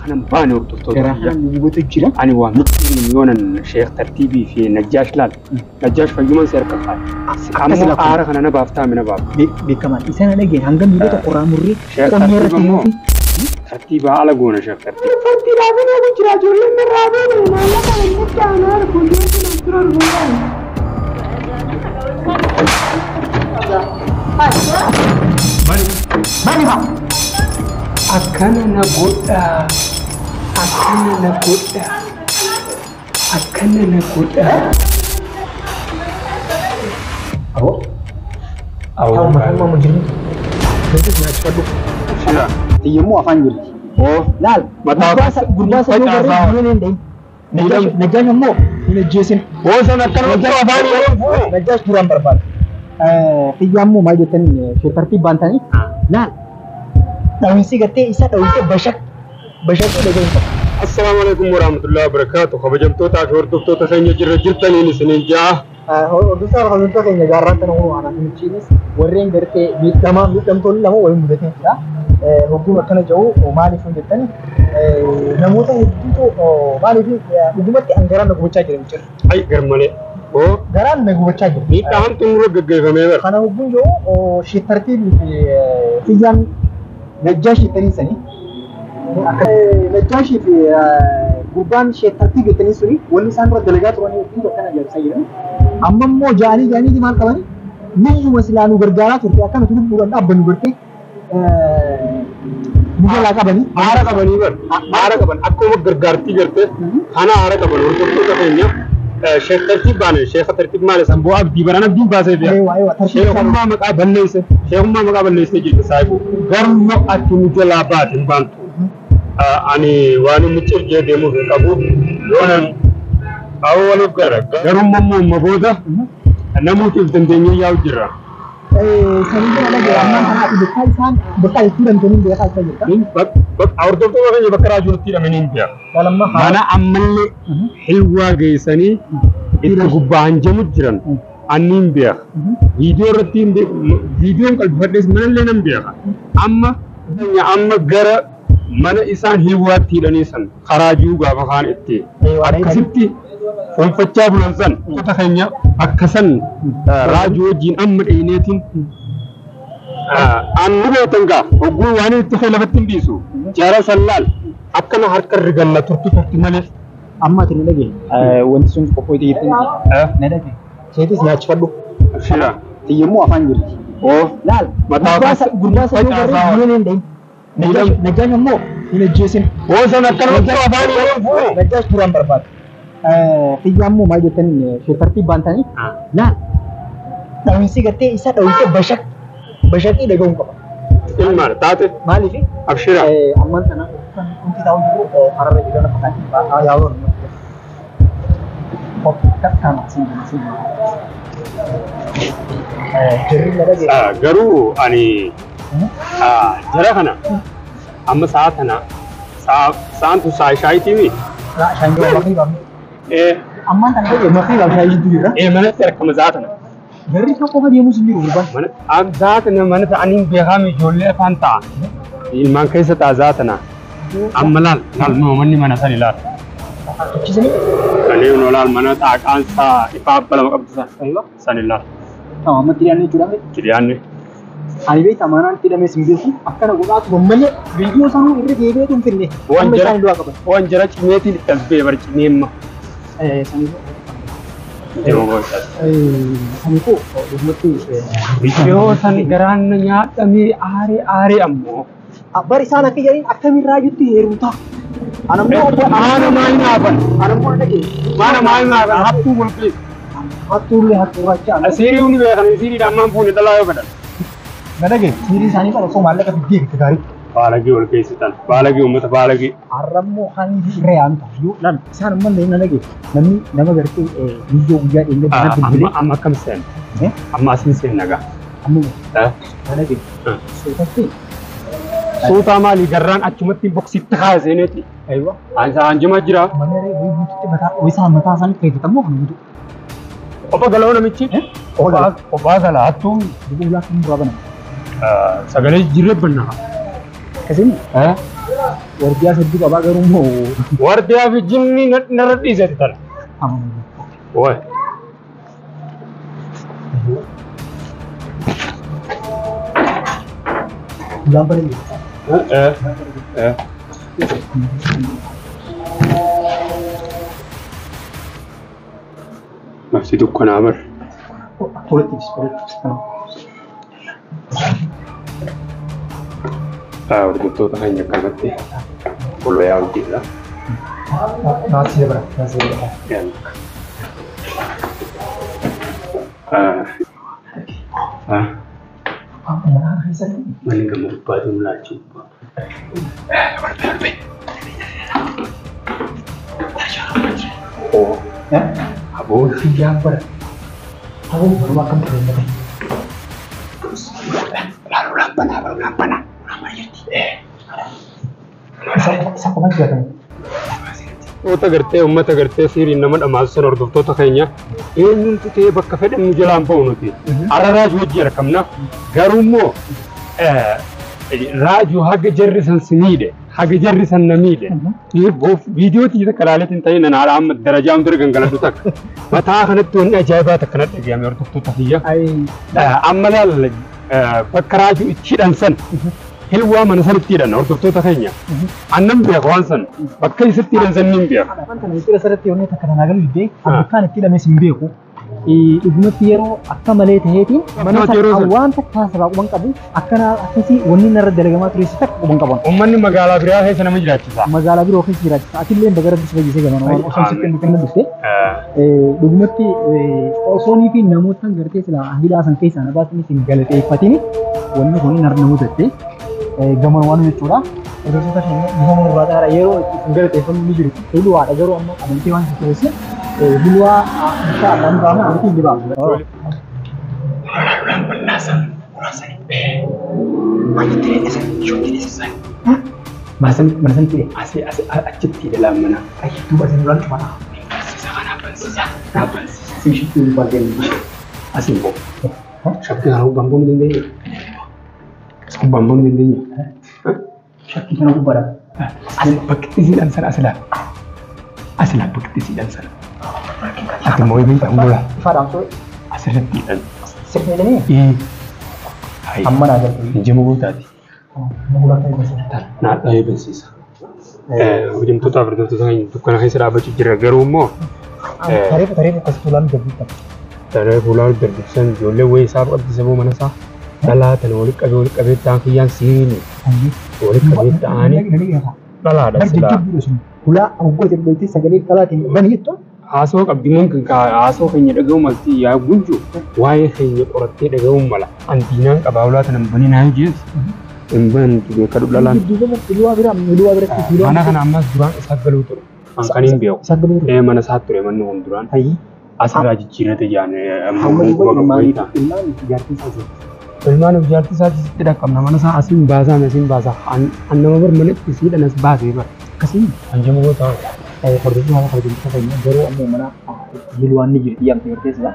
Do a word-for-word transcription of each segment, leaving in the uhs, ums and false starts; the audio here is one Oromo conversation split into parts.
كان باني وقت كراهن وتجرا أنا وامن مليون شيخ ترتيبي في نجاش لال نجاش في يوم سير كفاي أما أعرف أنا بافتح من باب بكمان إنسان لقي عندهم يلو تقرأ مري شيخ ترتيبي ترتيب على جونا شيخ ترتيب ترتيب أنا بجرا جل من رابين ما لا كان مكان أنا كل يوم نصر الغلام ماني ما أكنا نقول أكنا نقول أكنا نقول أو أو ما ما مجرم بس ما تشكله شيا تيمو أفان جل أوه لا بتاع غرباس غرباس يوم بري منين دين نجاش نجاش مو نجاسين هو سنة كانوا بتوع أفان نجاش برام برباد تيمو ما جتن في ترتيب بانتاني لا داونسي قتة إسا داونسي بشك بشك ده جاي السلام عليكم ورحمة الله وبركاته خبجم توتا شور توتا خيني جر جرتني نسنين جاه هو دوسر خلون تو كيني جارات تنو أنا من تشينيس ورين درتي بيتما بيتم تقول له هو يمدتين كده حكومة كنا جو ومالي فين جتني نموت هديتو مالي في حكومة أنجران نقول تاجر مشر أي غرمني هو جران نقول تاجر ني تام تمر جعجع فمير أنا حكومة جو شيء ترتيب في في جان نجاشي تاني سني نجاشي في قربان شيء ترتيب تاني سني واللسان والدلجات واني كذا كنا جالس سيرنا أما مو جاني جاني دي مال كمان نيجي مثلا أنا برجالات وفي أكان تقول بقول أب بنقولك مجال أكا بني آرا كبني بر آرا كبن أكو مقرقارتي برته أنا آرا كبن ورطو تو كفينيا شيخ ترتيب بانه شيخ ترتيب ماله سامبو أب دي برانا دين باسه بيا أيوة أيوة شيخ ما مكا بنليسه شيخ ما مكا بنليسه جيت سايبو غرم أكو مجال أباد إنبانتو أني واني مچر جه ديمو في كابو لونن أول غرق غرم مم مبودا نموت في الدنيا ياو جرا سنين أنا جرامنا أنا بكال سان بكال تيران تنين بيا كال سجل إن بق بق أوردو تو كان يبكر أجور تيرا منين بيا لما أنا أمل حلوة جيساني إذا غبان جمود جران أنين بيا فيديو رتين دي فيديو كال بفردس من اللي نم بيا أما يا أما غرا من إنسان حلوة تيراني سن خراجو غابا خان إتي أكسبتي فم فتشاب لنسان كتخينيا أكسن راجو جين أمر إينيتين أن نبغى تنقى وقول واني تخيل فتن بيسو جارا سلال أكنا هركر رجال ترتو ترتو ماله أما تري لقي وانت سون كوفي دي تني نادك شيء تسمع تفضل شلا تيمو أفان جل أوه لا غرباس غرباس يوم بري منين دين نجاش نجاش مو نجاسين هو سنة كانوا بتوع أفان نجاش برام برباد تيجامو ما جتني في ترتيب بانتاني لا داونسي قتة إسا داونسي بشك بشك إيه دعوم كبا المال تاته مالي في أبشرة أمان تنا كنت تاون جرو أرى رجلا نفكان آه ياور pop كم سين سين جري لذا آه جرو أني آه جرهنا أما ساعتنا ساعة ساعة تساعي شاي تيمي لا شاي جوا مخي بام إيه أمان تنا كده مخي بام شاي جديد إيه من ترك مزاتنا جري كم كم dia musim biru bukan من أزاتنا من تانين بيهامي جولة فانتا إلمان كيسة أزاتنا أما لال لال ما مني من أساني لال كيسني كنيو نولال من تاك أنسا إفاب بلا مقبض الله ساني لال تمام ما ترياني جولا مي ترياني أنا بيت أمانان tidak musim biru أكنا قلنا بملي فيديو سانو إبرة كيبه tuh filmnya وان جرا وان جرا كميتي التسبيح بركنيم eh sani جمعه sani ko umati video sani garan nyaatami are are ammo abari sana ke jadi akami rajuti heruta anammo ana main aban anammo lagi mana main aban haptu mulki hatu le hatu raja asiri uni be kan asiri damam puni dalayo kada nadage siri sani kalau so malle ka bigi ke gari balagi ol keisitan balagi umata balagi arrammo hani rean yu lan sana man de nadage nami nama garti video uja inde bana amma amma kam sen eh amma sin sen naga amma eh nadage so tapi Suta mali garan achumatti boksi tahazeneti aywa ansa anjuma jira manere wi bututte mata wi sa mata san ke tammo hanudu opa galona michi opa opa gala atu dugu la kum brabana sagale jirre banna kasini eh Wardiyaa hedduu qabaa garuu immoo wardiyaa fi jinni narra dhiisati tana. Waay. Lampa lagi. Eh eh. Masih dukkan amar. Politis, politis. Ah, udah tuh hanya kaget deh. Kalau ya udah lah. Nasi berapa? Nasi berapa? Ya. Ah. Ah. Apa mana hasil ini? Mana kamu lupa tuh melaju. Eh, berapa berapa? Oh, Ya? abu. Tiga per. Aku baru makan belum? Lalu lampan, lalu lampan, lampan eh. Sa sa kau macam apa? Uta gartee ummata gartee sirii nama dhamaasan hordoftoota keenya eenyutu ta'ee bakka fedhan nu jalaan ba'u nuti ara raajuu hojii argamna garuu immoo raajuu haga jarri san si miidhe haga jarri san na miidhe viidiyoo tiisa kalaaleetiin ta'ee nan haala amma darajaa hundira gangaladhu takka mataa kanatti wanni ajaa'ibaa takka na dhagayame hordoftoota kiyya amma laal bakka raajuu itti hidhan san hilwaa mana sanatti hidhan hordoftoota keenya annan beeku waan san bakka isatti hidhan san nin beeku. Wanta nuti asirratti yommuu takka tanaa galu iddee bakkaan itti hidhames hin beeku. Dhugumatti yeroo akka malee ta'eetiin mana sana waan takka sabaa quban qabu akkana akkasii wanni narra dalagamaa ture si takka quban qaban. Uummanni magaalaa biraa keessa nama jiraachisa. Magaalaa biroo keessa jiraachisa. Atillee bagara bisu fayyisee gaman waan osoo sitti hin kennu dhufte. Dhugumatti osoonii fi namoota gartee sila hidhaa san keessaa na baasanii sin galateeffatini wanni kun narra namoota ta'e. Gaman waan jechuudha. Hordoftoota keenya bifa murbaataadha yeroo itti galateeffamu ni jiru. Hilwaadha garuu ammoo amantii waan keessatti hilwaa insha Allah ni baama amantii ni baama. Marasan marasan tire asih asih acet tidak lama mana. Ay itu bahasa Indonesia mana? Sisa kan apa sisa? Apa sisa? Sisa itu bagian asing kok. Siapa yang bangun ini? Bambang dindingnya. Syakir sana aku barang. Asal begitu sih dan sana asal. Asal begitu sih dan sana. Aku mau minta mula. Farang tu. Asal tidak. Sebenarnya ni. Iya. Hai. Amma ada tu. Jamu buat tadi. Mula tadi masih. Nak lagi bersisa. Eh, ujung tu tak berdua tu sangat. Bukan hanya seraba cuci gerumo. Eh. Tarif tarif keseluruhan berbuka. Tarif bulan berbuka. Jual wei sahab abdi sebu mana sah. Dala tan wali kabe wali kabe tan kiyan sini wali kabe tan ini dala ada sila hula aku jadi beti segala dala tin bani itu aso kabdi mungkin ka aso kanya daga malti ya gunju waye kanya orate daga mala antinan kabawla tan bani na jis emban tu kadu dala dua bira dua bira mana kan amma duran sagalu tu angkanin biau sagalu eh mana satu eh mana duran hai asal aja cina tu jangan amma gua kau kita jarti saja Ilman ujarti saja tidak kamna mana sah asin bahasa mesin bahasa an nama bermenit isi dan as bahasa ber kasih anjam gua tahu eh kalau itu mana kalau kita kayaknya baru amu mana di luar negeri yang terus lah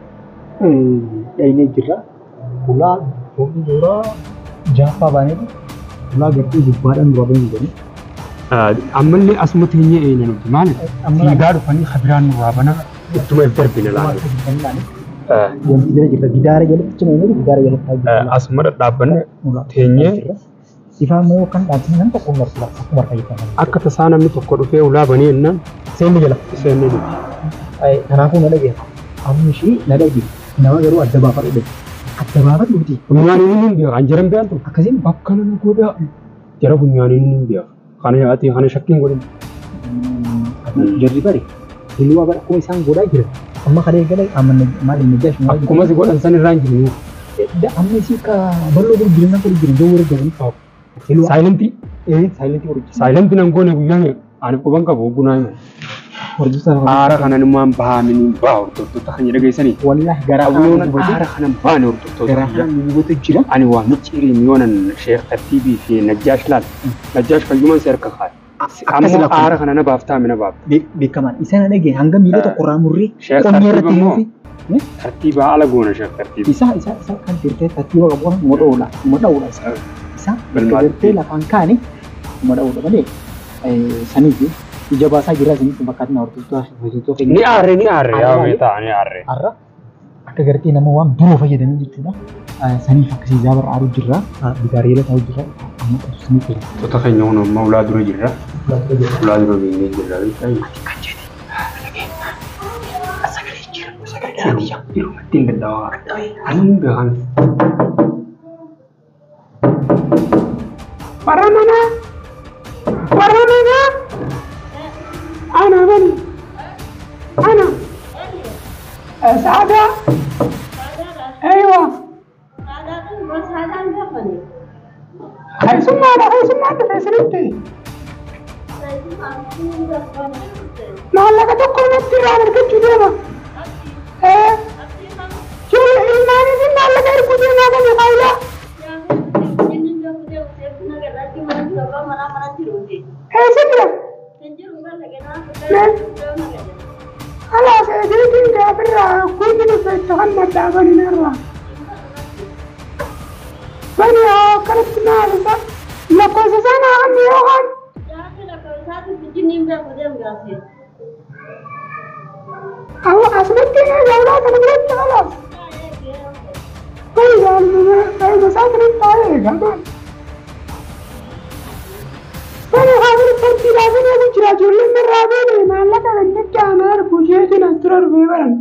eh ini jera pula pula Java banyak pula gitu jubaran dua belas jadi amal ni asmat ini ini nanti mana tidak ada ni khabaran wabana itu member binalan yang tidak kita gidara jadi cuma ini gidara jadi asmar dapan tehnya sifat mau kan dansi nanti aku ngerti lah aku ngerti itu aku kesana nih tuh kodo feu lah bani enan seni jelas seni itu ay karena aku nada gitu aku sih nada gitu nama baru ada bapak itu ada bapak itu bunyian ini dia anjaran bean tuh akasin bakal aku dah cara bunyian ini dia karena hati karena shaking gue jadi bari di luar aku isang gue gitu amma kare gale amma mali najash ma kuma si godan sanin ranji ne da amma shi ka ballo gur girin nan ko girin do wure gaban fa silent eh silent wure silent nan gone guyan ani ko banka bo guna ne warju sa ara kanan ma ba min ba to to ta hanya daga sani wallahi gara abu ara kanan ba ne to to gara hanan ni goto jira ani wa mi ciri mi wonan sheikh tartibi fi najash lal najash ka yuman sar ka khat amma ara kana baafta mina baaf bikaman isana nage hanga milo to quramurri qomyara tinufi tartiba ala gona shek tartiba isa isa isa kan tirte tartiba gabon modola modola isa isa tirte la fankani akkuma dha'uudha malee saniif ija baasaa jira saniif fakkaatina hordoftoota hojjettoota Ni aarre ni aarre yaa meetaa ni aarre. har'a akka gartee nama waan biroo fayyadanii jechuudha. Saniif akkasii jaaba irra aaruu jirra. Bitaareela ta'uu jirra. Amma qabsu saniif jira. Tota keenya kun amma ulaa dura jirra. Ulaa dura beeknee jirra. Kan jedhe. Sagalee jira. Sagalee jira. Yeroo ittiin dadhabaa. Ani beekan. Paramana, paramana, ana bani, ana, sada, aywa, hai semua ada, hai semua ada facility. Malah kata kau nak tirar ke juga, eh, cuma ilmu ini malah dari punya nama ni kaya. Eh, sendiri. Kalau saya jadi tidak pernah, aku jadi sesuatu macam apa ni nara. Bani, kalau kenal tak, nak sesuatu kan dia kan. Aku asmati ni jauh tak boleh jalan. Kau jalan, saya besar ni tahu kan. Bani hamil pergi lagi ni aku cerita jualan merabe ni, malah kan anda kamar pujian tu nak turun beberan.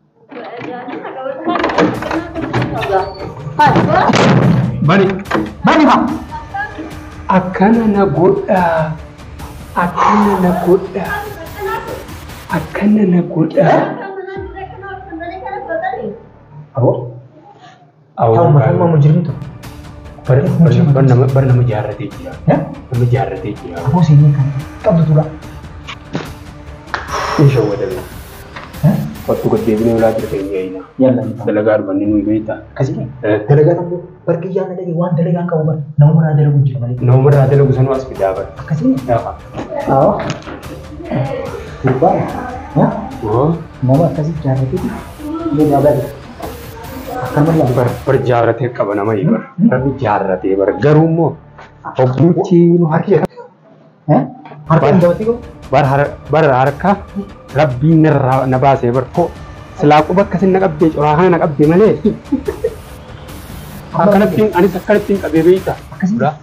Bani, Bani ha. akkana na godha. Akkana na godha. Akkana na godha. Apa? Awak Tahu macam mana mujrim tu? bar bar nama bar nama jaarratee jira. Ya? Nama jaarratee jira. Aku sini kan. Kamu tu lah. Insya Allah dah. Hah? Waktu kerja ni ulah terkena ini. Ya lah. Dalagar bani nu beita. Kasih ni. Eh, Dalaga kamu pergi yang ada di wan dalaga kau ber. Nomor ada lagu mujrim balik. nomor ada lagu sana was pejabat. Kasih ni. Ya. Oh. Lupa. Ya? Oh, Mama kasih cara tu. Dia jabat. Akan berlalu. bar bar jaarratee qaba nama ibar. Rabbi jaarratee bar garumo. Obbuchi nu harki. Eh? Harga jawab tu. bar har bar harka Rabbi nirra nabase bar ko silaqu bakka sin naqabbe cura kana naqabbe male. Akkanattiin ani sakkanattiin qabee beita. Kasih. Udah.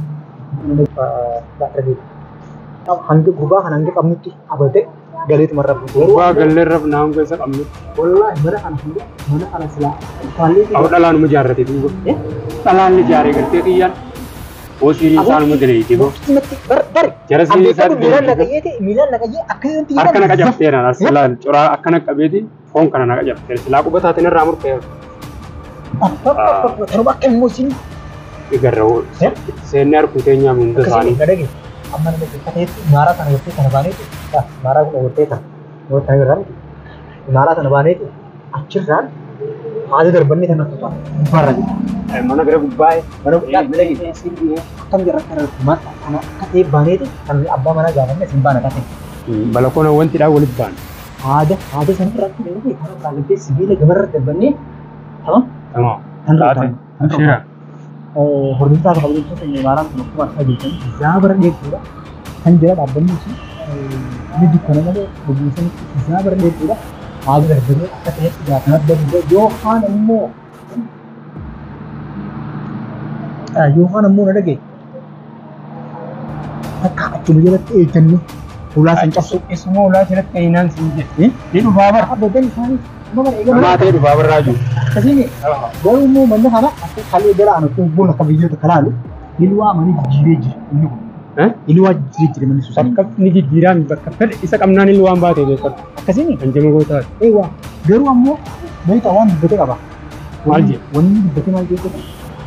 Tak terjadi. Hangga gubah kan hangga kamu tu abade galit marah. Wa galle rab naam ke sak amnu. Wallahi mana kan hangga mana kan sila. Kali Aw dalaan mu jaarrate duuba. eh Dalaan ni jaare gartee qiyyan. O siri saan mu dire tibo. mati bar bar. Jara siri Ande kan saan. milan nak ye milan nak ye akan yang Harka naqa jabteera aslaan cura akkana qabeeti foon kana naqa jabteera silaqu bataatiin irraa murtee Apa apa terus makan musim. igarrawo. Eh? Seenni harku teenyaa hunda Kasih isaanii. ada lagi. Amma ni kita itu marah kan itu kan bani itu. Ah marah kan itu kan. वो tiger run नारा था नबाने थे अच्छे रन आज इधर बनने था ना तो ऊपर run Mana gara gubbaa mana यार मिलेगी ऐसी भी है कम जरा कर मत खाना ये बने थे हम अब्बा मना जावन में सिंबा ना थे balakoona wanti dhaa walitti ba'an. आज आज सन रख लेंगे खाना काले के सिविल गमर रहते बने हाँ Tamam. हम Taate. Ashira. hordofa ka balin sun ne maran kuma kuma sai kan zabar ne kura kan jira da ban musu ni dukkan ne da musun zabar ne kura आज घर पे aka ta yi da kan da Johan Ammo ah Johan Ammo na dage aka atu ne da ta ne ula san kasu Ismoo ulaa jalatti ka'inaan siin jedhe. eh Ni dhufaa bara. abba dan sai kuma ne Namaa ta'e dhufaa bara raaju. kasi ne garu mu manna kana aka kale dara an ko bona ka biyo ta kalalu ilwa mani jireji ni Eh? ilwa jireji mani su Bakka ni jijjiiraan bakka fedhe isa qabnaan illee waan baatee beekatu. akkasini Anjama gootaati. ewa garuu ammoo beektaa waan dubbate qaba Maal jedhe? wanni dubbate maal jedhe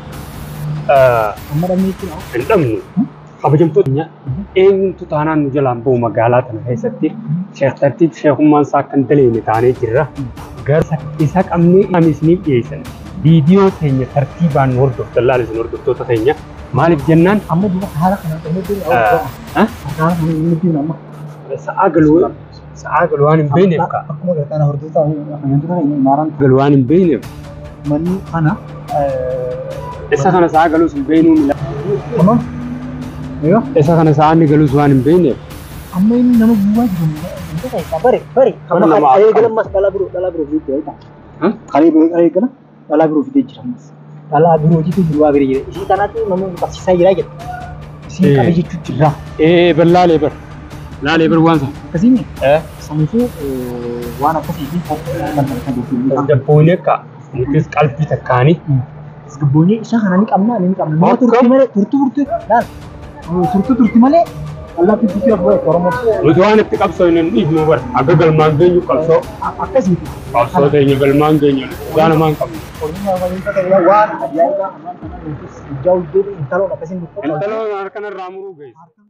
amma dhabnee itti Hin dhabnu. Kabajamtoota keenya eenyutu taanaan nu jalaan bahu magaalaa tana keessatti sheektartiif sheekummaan isaa akka hin daleene taanee jirra. Garuu isa qabnee isiniif dhiyeessan. Viidiyoo keenya tartiibaan nu hordoftu dallaalis nu hordoftoota keenya maaliif jennaan amma duba haala kana dhabnee jiru eh? haala kana inni jiru amma sa'aa galuu sa'aa galuu waan hin beekneef ka akkuma gartaan hordoftaa kan dura inni maaraan galuu waan hin beekneef manni kana isa kana sa'aa galuus hin beeknuu mila amma Yoo. Isa kana sa'aanni galus waan hin beekneef. Amma inni nama bu'aa jiru. Inta keessa bare bare. Bara Amma lama. kan eegalan mas dhala biroo dhala biroo fiiddee jira. Kan eegalan dhala biroo fiiddee jira. Dhala biroo jitu bu'aa biree jira. Isii kanaatti namni barsiisaa jira jedha. Isii qabee jechuun jira. Ee bar laalee bar. Laalee bar waan sana. Akkasiin Eh. sammuu waan akkasii fi kan kan Tasgabboonee akka nutis qalbii takkaanii. Tasgabboonee isa kana ni qabna ni qabna. Nama Akkam? turtii malee turtuu turtii laal. Turtuu turtii malee Allah turtii of bo'e Oromoo. Nuti waan itti qabsoo hin dhiifnu bar. Akka galmaan geenyu qabsoo. Akkasiiti. Qabsoo teenya galmaan geenyu. Dhugaa namaan qabnu. Oromoo waan ta'eef waan ajaa'ibaa amaan kana nutis ijaa hojjetu intaloon akkasiin dubbatu. Intaloon harkanarraa muruu geessa.